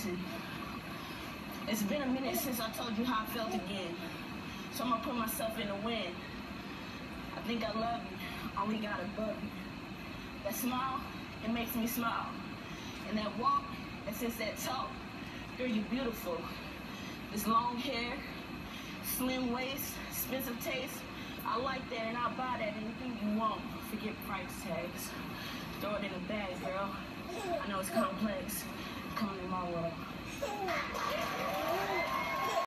Listen, it's been a minute since I told you how I felt again. So I'm gonna put myself in the wind. I think I love you, only got above you. That smile, it makes me smile. And that walk, that sets that talk, girl, you beautiful. This long hair, slim waist, expensive taste, I like that and I'll buy that. Anything you want, forget price tags. Throw it in a bag, girl. I know it's complex. Come in my world.